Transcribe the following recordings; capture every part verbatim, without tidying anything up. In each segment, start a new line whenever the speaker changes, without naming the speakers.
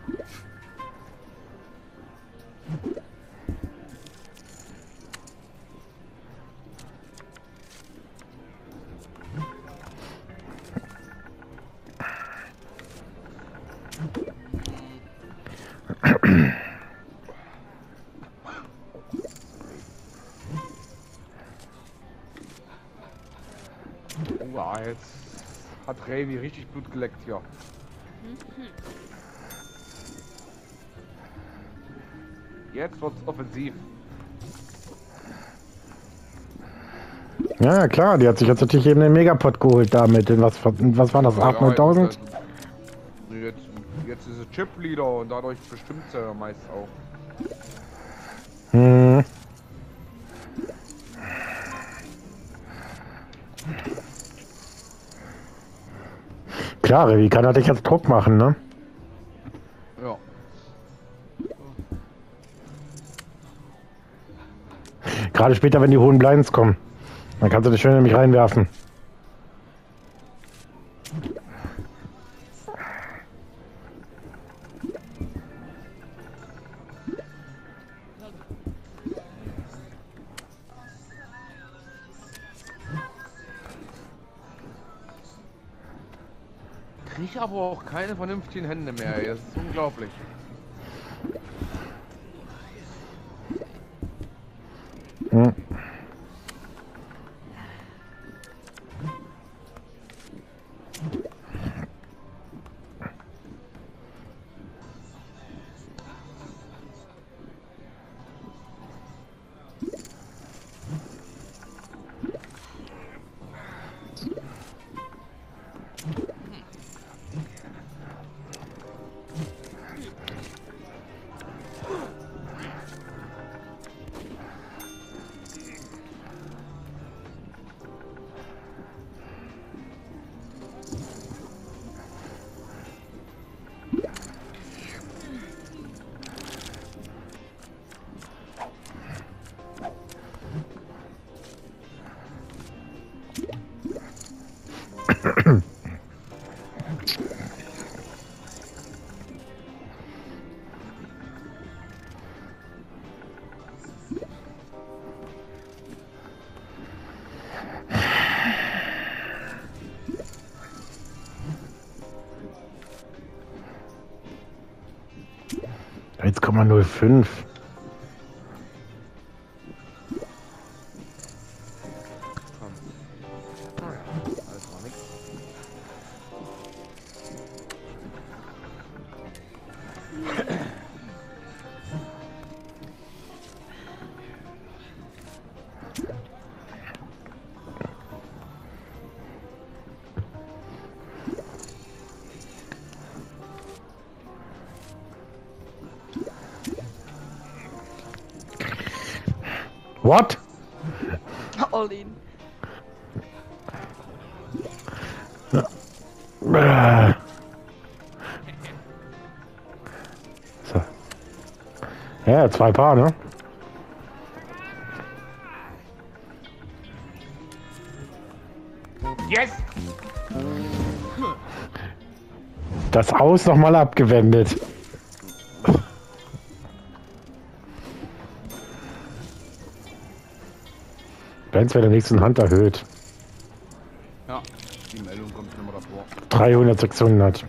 Ja, jetzt hat Revi richtig Blut geleckt hier.
Mhm.
Jetzt wird's offensiv.
Ja, klar, die hat sich jetzt natürlich eben den Megapod geholt damit. In was, was war das?
Ja,
achthunderttausend?
Jetzt, jetzt ist es Chip-Leader und dadurch bestimmt er meist auch.
Hm. Klar, wie kann er dich jetzt Druck machen, ne?
Ja.
Gerade später, wenn die hohen Blinds kommen. Dann kannst du dich schön nämlich reinwerfen.
Krieg aber auch keine vernünftigen Hände mehr. Das ist unglaublich.
Hm. eins Komma null fünf. What?
All in.
Äh. So. Ja, zwei Paar, ne?
Yes!
Das Aus nochmal abgewendet. Benz wäre der nächsten Hand erhöht.
Ja, die Meldung kommt schon mal davor.
dreihundert, sechshundert.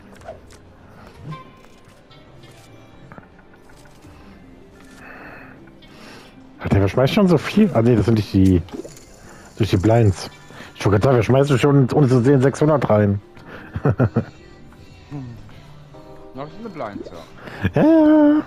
Der verschmeißt schon so viel. Ah ne, das sind nicht die durch die Blinds. Ich wollte gerade sagen, wir schmeißen schon ohne zu sehen sechshundert rein.
Na, das ist eine Blinds, ja.
Ja.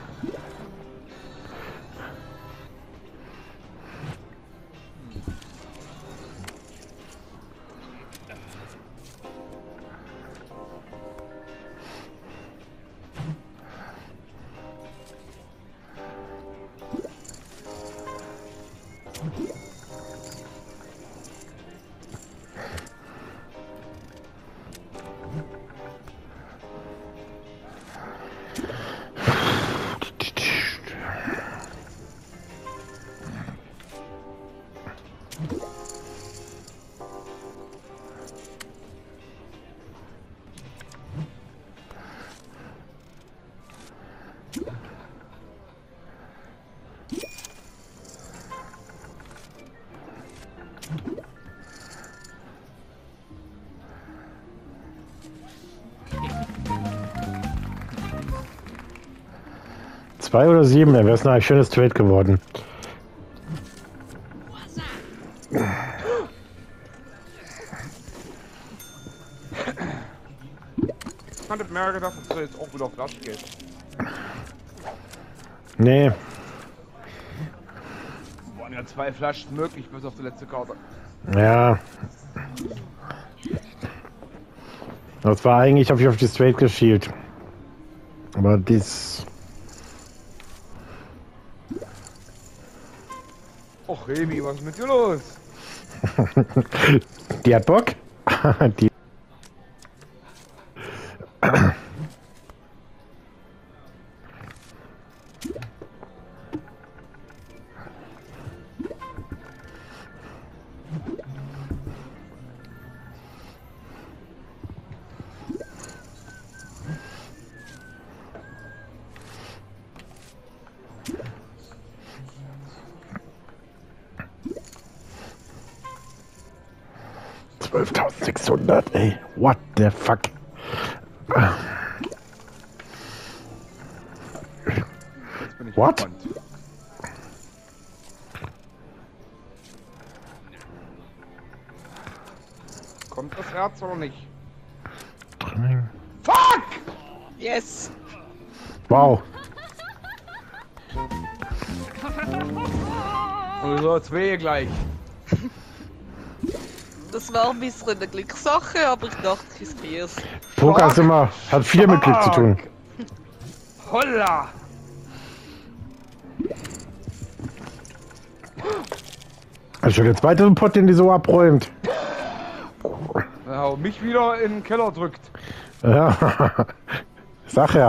Zwei oder sieben, dann wäre es ein schönes Trade geworden.
Ich hatte mehr gedacht, dass du jetzt auch wieder auf Flash gehst.
Nee.
Waren ja zwei Flaschen möglich bis auf die letzte Karte.
Ja. Das war eigentlich, habe ich auf die Straight geschielt. Aber dies.
Och, Remi, was ist mit dir los?
Die hat Bock. Die. zwölftausendsechshundert, ey. What the fuck?
Jetzt bin ich
What?
gespannt. Kommt das Herz oder nicht? Fuck!
Yes!
Wow.
Und so zwei gleich.
Das war ein bisschen eine Glückssache, aber ich dachte, ich riskier's.
Poker ist immer, hat viel mit Glück zu tun.
Holla!
Das ist schon der zweite Pot, den die so abräumt.
Ja, und mich wieder in den Keller drückt.
Ja. Sag ja.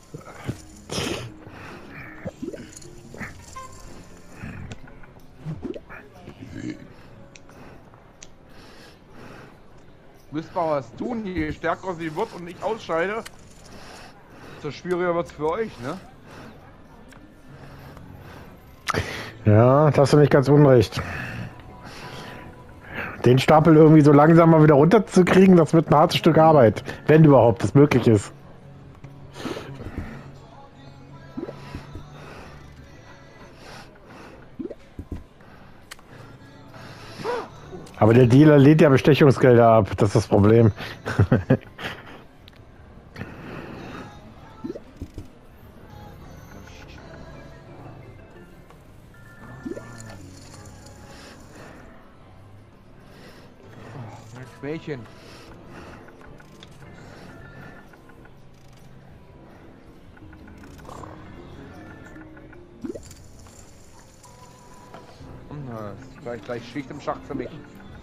Müsst mal was tun, je stärker sie wird und ich ausscheide, desto schwieriger wird's für euch, ne?
Ja, das hast du nicht ganz unrecht. Den Stapel irgendwie so langsam mal wieder runterzukriegen, das wird ein hartes Stück Arbeit. Wenn überhaupt das möglich ist. Aber der Dealer lehnt ja Bestechungsgelder ab, das ist das Problem.
Mädchen. Das ist gleich, gleich Schicht im Schacht für mich.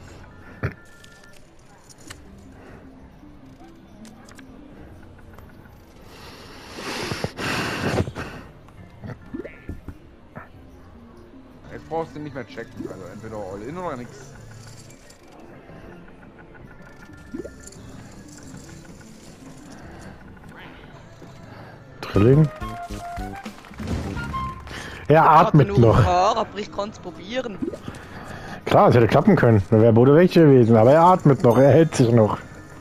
Jetzt brauchst du nicht mehr checken, also entweder all in oder nix.
Drilling. Er atmet
Ich
noch.
Haar, aber ich kann es probieren.
Klar, es hätte klappen können. Dann wäre Bodo weg gewesen. Aber er atmet noch, er hält sich noch.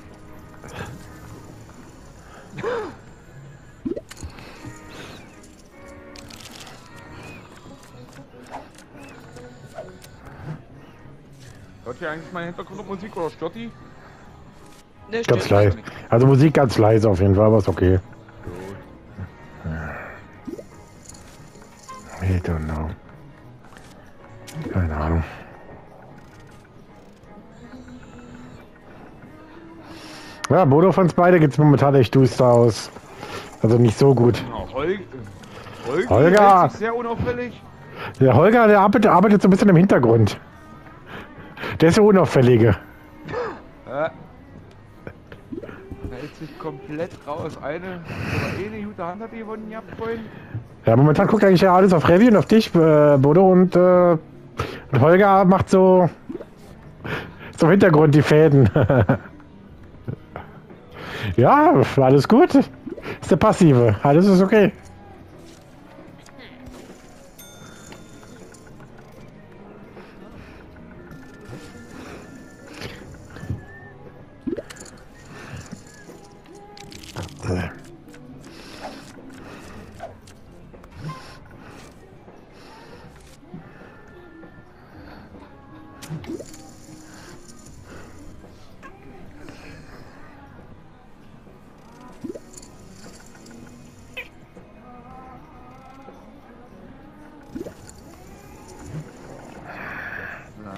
Hört ihr eigentlich meine Hintergrundmusik oder stört die?
Ne,
Ganz
stimmt.
leise. Also Musik ganz leise auf jeden Fall, aber ist okay. I don't know. Keine Ahnung. Ja, Bodo von uns beide geht's momentan echt duster aus. Also nicht so gut.
Ja, Hol Holger,
Holger!
hält sich sehr unauffällig.
Der Holger, der arbeitet, arbeitet so ein bisschen im Hintergrund. Der ist der Unauffällige.
Ja. Er hält sich komplett raus. Eine oder eine gute Hand hat die von gehabt vorhin.
Ja, momentan guckt eigentlich ja alles auf Revi und auf dich, äh, Bodo, und, äh, und Holger macht so, so im Hintergrund die Fäden. Ja, alles gut. Ist der Passive. Alles ist okay.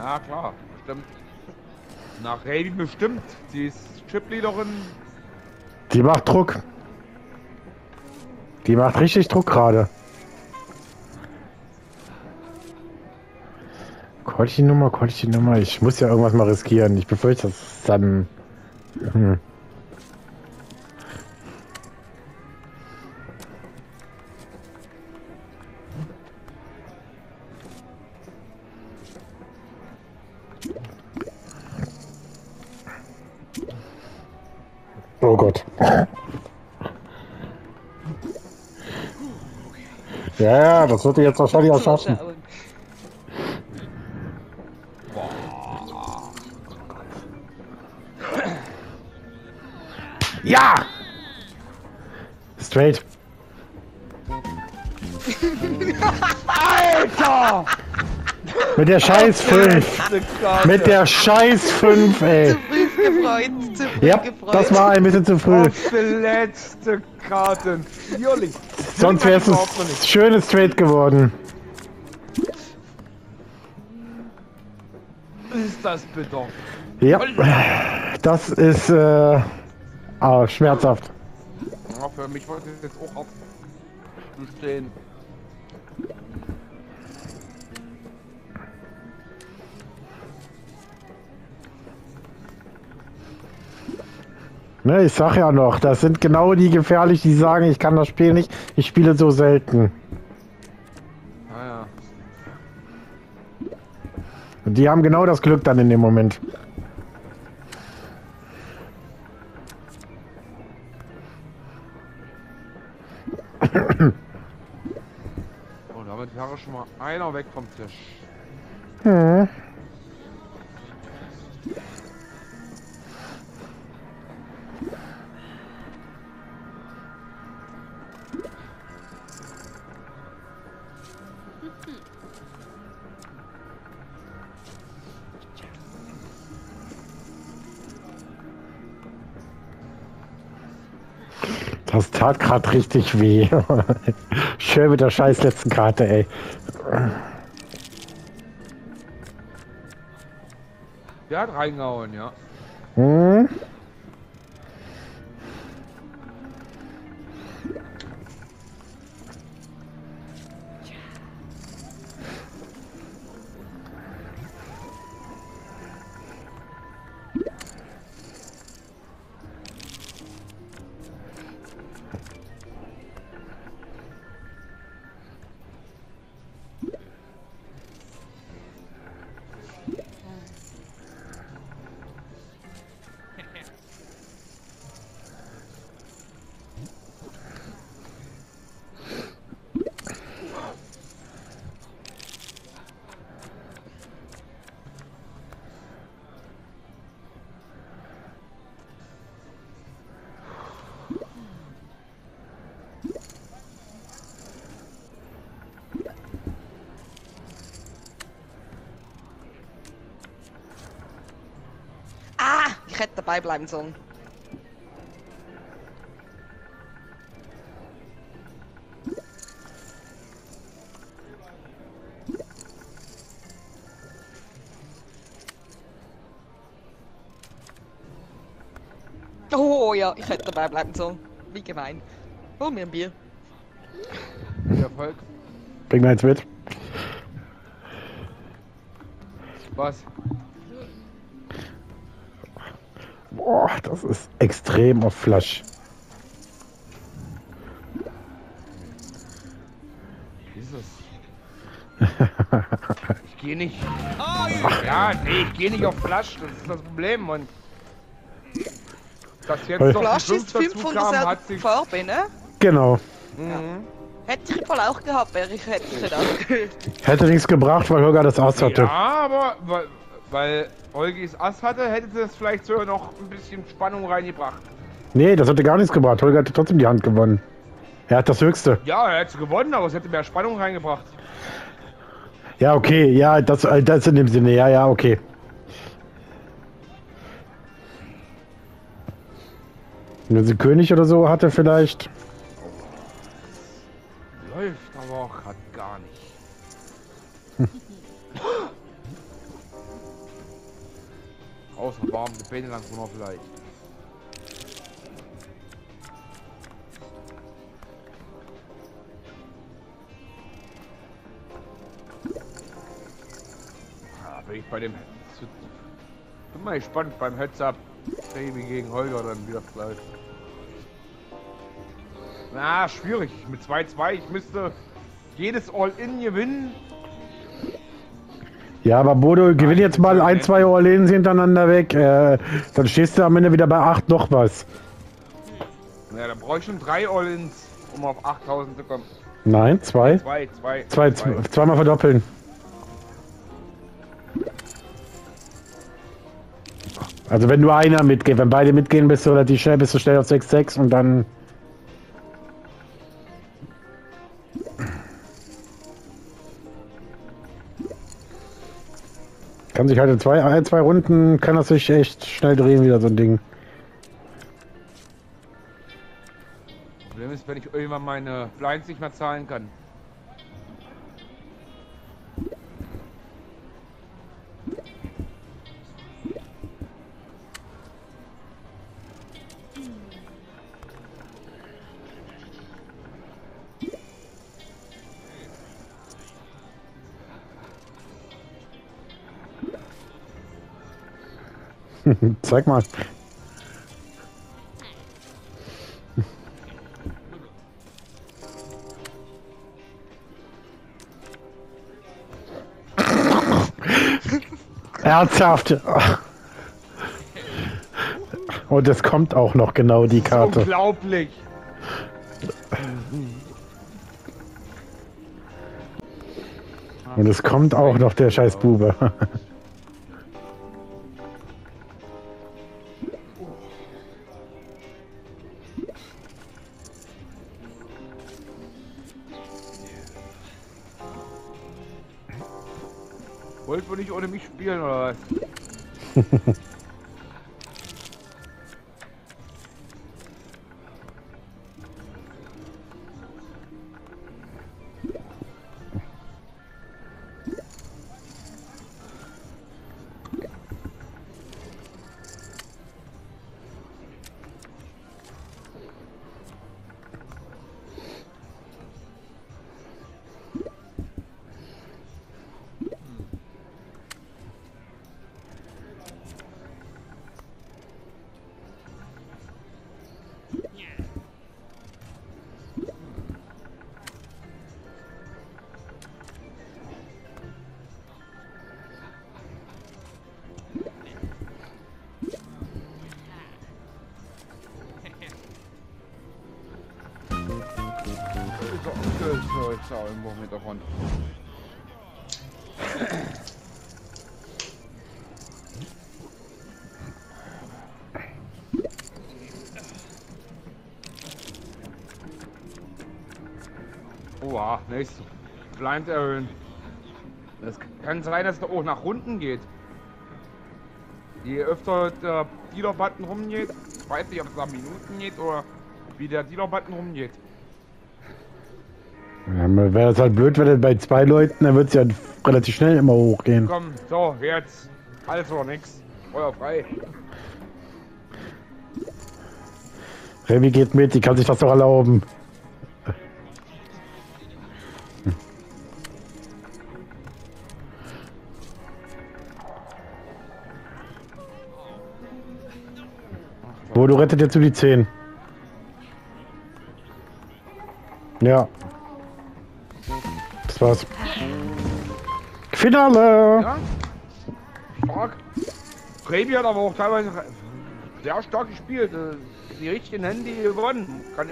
Ja, klar, bestimmt. Nach Raven bestimmt. Sie ist Chipleaderin.
Die macht Druck. Die macht richtig Druck gerade. Quality-Nummer, Quality-Nummer. Ich muss ja irgendwas mal riskieren. Ich befürchte, dass es dann... Hm. Oh Gott. Ja, ja, das wird jetzt wahrscheinlich auch schaffen. Ja! Straight.
Alter!
Mit der Scheiß fünf. Mit der Scheiß fünf, ey.
Zu früh gefreut, zu früh
Ja,
gefreut.
das war ein bisschen zu früh.
Auf die letzte Karte. Vierlich.
Sonst wäre es ein schönes Straight geworden.
Ist das bitter.
Ja, das ist äh, ah, schmerzhaft.
Ja, für mich wollte es jetzt auch hart stehen.
Ne, ich sag ja noch, das sind genau die gefährlich, die sagen, ich kann das Spiel nicht, ich spiele so selten.
Ah, ja.
Und die haben genau das Glück dann in dem Moment.
Oh, damit wäre schon mal einer weg vom Tisch.
Hm. Das tat gerade richtig weh. Schön mit der scheiß letzten Karte, ey.
Der hat reingehauen, ja.
Hm?
Ah, ich hätte dabei bleiben sollen. Oh ja, ich hätte dabei bleiben sollen. Wie gemein. Hol mir ein Bier.
Viel Erfolg.
Bring mir eins mit.
Was?
Boah, das ist extrem auf Flash.
Ist es? Ich gehe nicht. Ach ja, nee, ich gehe nicht auf Flash, das ist das Problem. Und dass jetzt
Hey.
noch die
Flash
fünf
ist fünf
dazu
von
kam, hat
derselben
sich...
Farbe, ne?
Genau.
Mhm.
Hätte ich voll auch gehabt, wäre ich hätte ich gedacht.
Hätte nichts gebracht, weil Holger das Ass hatte.
Ja, aber weil, weil Olgis Ass hatte, hätte das vielleicht sogar noch ein bisschen Spannung reingebracht.
Nee, das hätte gar nichts gebracht. Holger hatte trotzdem die Hand gewonnen. Er hat das Höchste.
Ja, er hätte gewonnen, aber es hätte mehr Spannung reingebracht.
Ja, okay. Ja, das, äh, das in dem Sinne. Ja, ja, okay. Wenn sie König oder so hatte vielleicht.
Läuft aber auch grad gar nicht. außer warm, die Beine lang runter vielleicht. Ja, bin ich bei dem... Bin mal gespannt beim Heads-Up. Baby gegen Holger dann wieder vielleicht. Na, schwierig. Mit zwei zwei, ich müsste jedes All-In gewinnen.
Ja, aber Bodo, gewinn jetzt mal ein, zwei All-Ins hintereinander weg. Äh, dann stehst du am Ende wieder bei acht noch was.
Ja, dann brauche ich schon drei All-Ins, um auf achttausend zu kommen.
Nein, zwei.
Zwei, zwei.
Zwei, zwei. Zweimal verdoppeln. Also wenn nur einer mitgeht, wenn beide mitgehen, bist du relativ schnell, bist du schnell auf sechs sechs und dann... Kann sich halt in zwei, ein, zwei Runden, kann das sich echt schnell drehen, wieder so ein Ding.
Problem ist, wenn ich irgendwann meine Blinds nicht mehr zahlen kann.
Zeig mal. Ernsthaft. Und es kommt auch noch genau die Karte.
Unglaublich.
Und es kommt auch noch der scheiß Bube.
Wollt ihr nicht ohne mich spielen oder was? So, ich sah irgendwo mit davon. Oha, nächstes Blind erhöhen. Das kann sein, dass es auch nach Runden geht. Je öfter der Dealer-Button rumgeht, ich weiß nicht, ob es nach Minuten geht oder wie der Dealer-Button rumgeht.
Ja, wäre es halt blöd, wenn bei zwei Leuten, dann wird es ja relativ schnell immer hochgehen.
Komm, so, jetzt. Alles oder nix. Feuer frei.
Remy geht mit, die kann sich das doch erlauben. Bodo rettet jetzt um die zehn. Ja. Das war's. Finale!
Ja? Stark. Remy hat aber auch teilweise sehr stark gespielt. Die richtigen Hände gewonnen. Kann,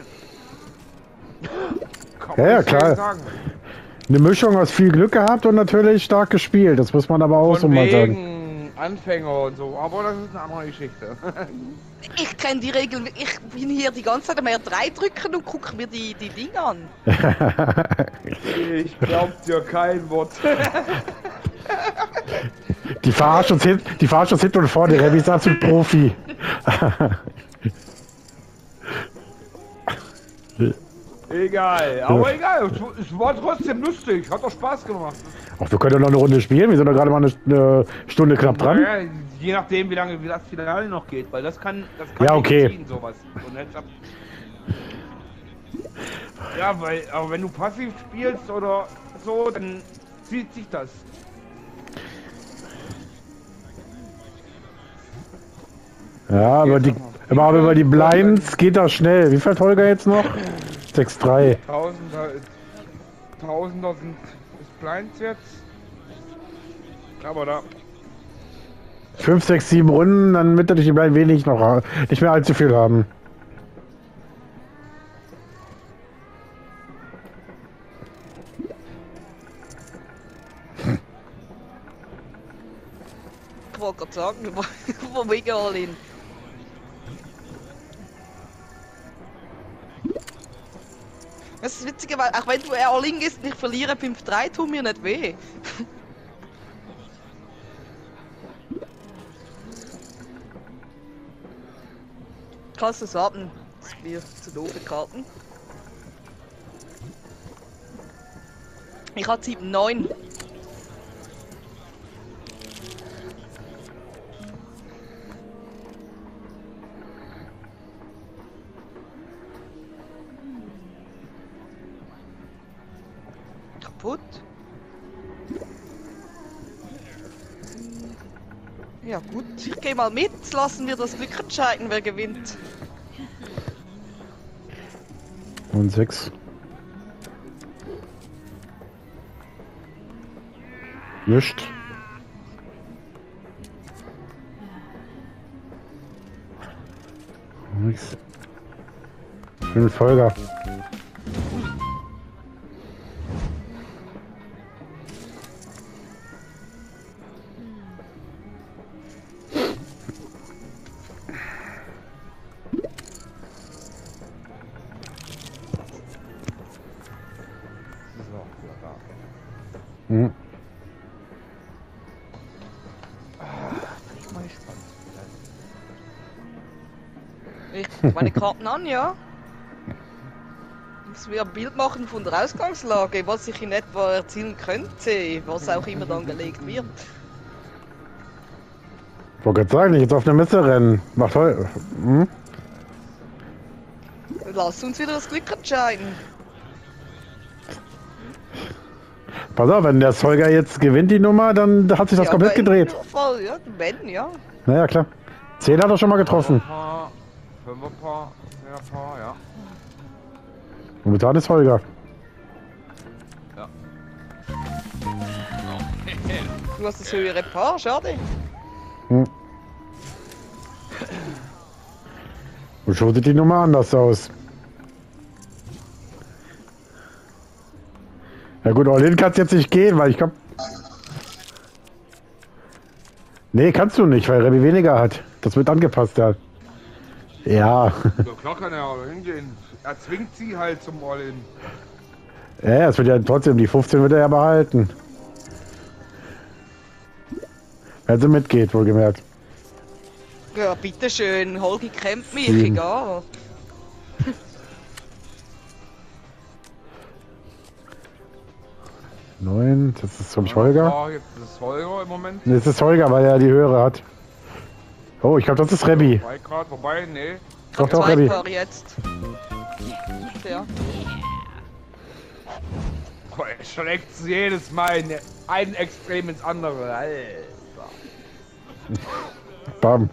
kann
Ja, ja, klar.
sagen.
Eine Mischung aus viel Glück gehabt und natürlich stark gespielt. Das muss man aber auch so
Von
mal sagen.
wegen Anfänger und so. Aber das ist eine andere Geschichte.
Ich kenne die Regeln. Ich bin hier die ganze Zeit am R drei drücken und gucke mir die, die Dinge an.
Ich glaub dir kein Wort.
Die verarscht uns hin, die verarscht uns hinten und vorne. Remy ist absolut Profi.
Egal, aber egal. Es war trotzdem lustig. Hat doch Spaß gemacht.
Ach, wir können doch noch eine Runde spielen. Wir sind doch gerade mal eine, eine Stunde knapp dran.
Ja, je nachdem, wie lange wie das Finale noch geht, weil das kann, das kann
Ja,
nicht
okay.
ziehen, sowas. So ein Heads-up. Ja, weil, aber wenn du passiv spielst oder so, dann zieht sich das.
Ja, aber die, aber über die Blinds geht das schnell. Wie viel hat Holger jetzt noch? sechs drei.
Tausender, Tausender sind ist Blinds jetzt. Aber da.
fünf, sechs, sieben Runden, dann wird natürlich die Blind wenig noch ha- nicht mehr allzu viel haben.
Ich wollte gerade sagen, wo wegen All-In. Das ist witzig, weil auch wenn du All-In gehst und ich verliere fünf drei, tut mir nicht weh. Kannst du es warten? Das ist mir zu doofe Karten. Ich hatte sieben neun. Kaputt. Ja gut, ich gehe mal mit. Lassen wir das Glück entscheiden, wer gewinnt.
Und sechs. Mischt. Nix. Fünf Folger.
So, ja, da.
Hm.
Ich mach ich dran.
Ich guck meine Karten an, ja. Muss mir ein Bild machen von der Ausgangslage, was ich in etwa erzielen könnte, was auch immer dann gelegt wird.
Ich wollte gerade sagen, ich jetzt auf eine Messe rennen. Macht heu. Hm?
Lass uns wieder das Glück entscheiden.
Pass auf, wenn der Holger jetzt gewinnt die Nummer, dann hat sich das
Ja,
komplett
aber in
gedreht.
jedem Fall, ja, wenn, ja.
Naja, klar. zehn hat er schon mal getroffen.
Paar, Fünferpaar, Mehrpaar, ja.
Momentan ist Holger.
Ja.
Du hast das höhere Paar, schade.
Hm. Und schon sieht die Nummer anders aus. Ja gut, All-In kann es jetzt nicht gehen, weil ich glaube... Nee, kannst du nicht, weil Rebby weniger hat. Das wird angepasst, ja. Ja.
Ja, klar kann er aber hingehen. Er zwingt sie halt zum All-In.
Ja, es wird ja trotzdem, die fünfzehn wird er ja behalten. Wenn sie mitgeht, wohlgemerkt.
Ja, bitteschön, Holgi kennt mich,
Sieben.
egal.
neun, das ist zum Holger.
Oh, jetzt ist es Holger im Moment.
Nee, das ist Holger, weil er die höhere hat. Oh, ich glaube, das ist Rebby.
Wobei gerade, wobei, nee.
Doch, doch,
Zwei
Rebby.
Paar jetzt. Ja.
Oh, er schlägt jedes Mal in ein Extrem ins andere. Alter.
Bam.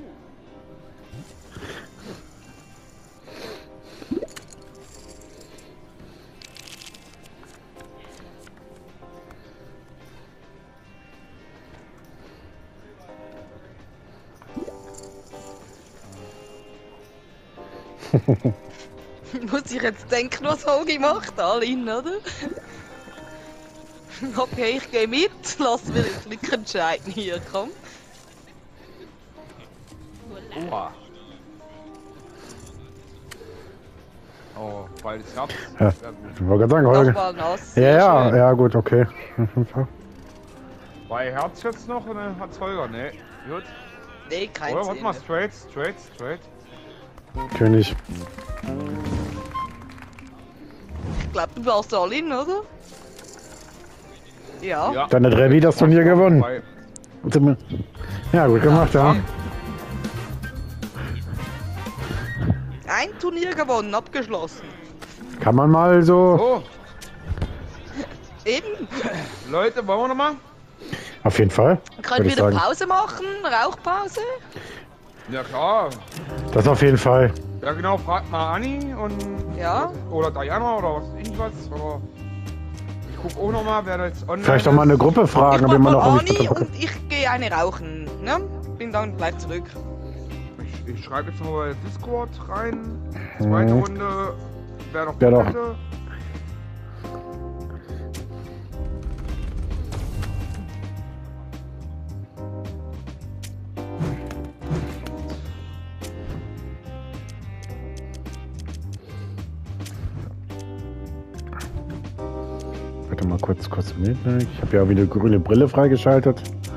Muss ich jetzt denken, was Holgi macht? All-In, oder? Okay, ich gehe mit. Lass mir das Glück entscheiden hier, komm.
Oha. Oh, beides Herz.
Ja.
Sehr gut.
Ich wollte gerade sagen, Holger.
Nochmal nass.
Ja,
sehr
ja,
schön.
ja, gut, okay.
Bei Herz jetzt noch und dann hat's Holger, ne? Gut.
Nee, kein
Oder warte
Sinn.
mal, straight, straight, straight.
König.
Ich glaube, du warst All-In, oder? Ja.
Ja.
Dann hat Revi das Turnier gewonnen.
Bei-
Ja, gut gemacht, ja.
Ein Turnier gewonnen, abgeschlossen.
Kann man mal so.
So,
Eben.
Leute, wollen wir nochmal?
Auf jeden Fall.
Können
würd ich
wieder
sagen.
Pause machen, Rauchpause.
Ja klar.
Das auf jeden Fall.
Ja genau, fragt mal Anni und
Ja.
oder Diana oder was irgendwas. Oder ich guck auch nochmal, wer da jetzt online
Vielleicht auch mal eine
ist.
Gruppe
Ich
fragen, ob
mach
jemand
mal
noch
Ani
irgendwie.
und ich gehe eine rauchen. Ne? Bin dann gleich zurück.
Ich, ich schreibe jetzt mal bei Discord rein. Zweite
Mhm.
Runde. Wer noch
Wer
Bock
noch?
hätte.
Warte mal kurz, kurz mit. Ich habe ja wieder grüne Brille freigeschaltet.